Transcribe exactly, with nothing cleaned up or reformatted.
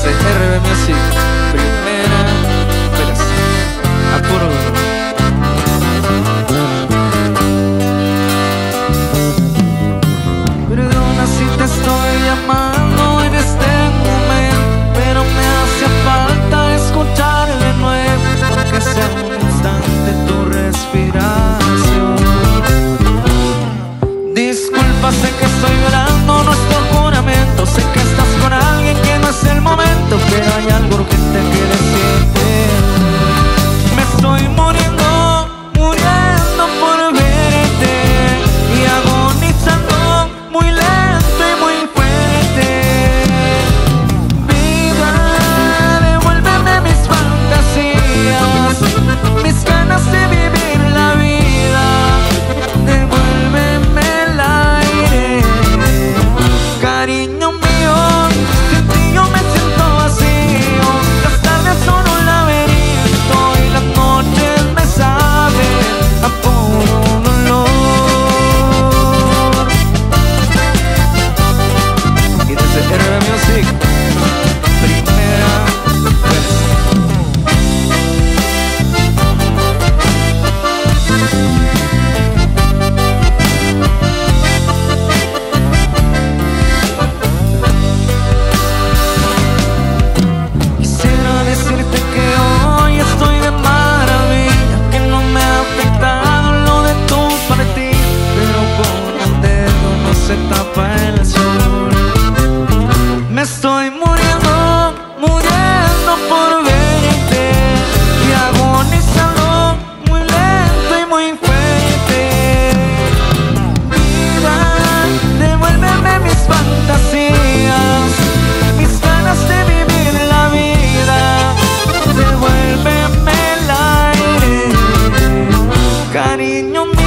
desde R B Music, primera vez, a puro duro. Perdona si te estoy llamando en este momento, pero me hace falta escuchar de nuevo, aunque sea un instante, tu respiración. Disculpa, sé que estoy violando nuestro juramento, sé que estás con alguien que no es el momento, pero hay algo urgente que decirte. Me estoy muriendo, muriendo por verte y agonizando muy lento y muy fuerte. Vida, devuélveme mis fantasías, mis ganas de vivir la vida. Devuélveme el aire, cariño mío, sin ti yo me siento vacío. Las tardes son un laberinto y las noches me saben a puro dolor. Y desde R B Music, primera vez. Quisiera decirte que hoy estoy de maravilla, que no me ha afectado lo de tu partida, pero con un dedo no se tapa el sol. Me estoy muriendo, muriendo por verte y agonizando muy lento y muy fuerte. Vida, devuélveme mis fantasías, mis ganas de vivir la vida. Devuélveme el aire, cariño mío.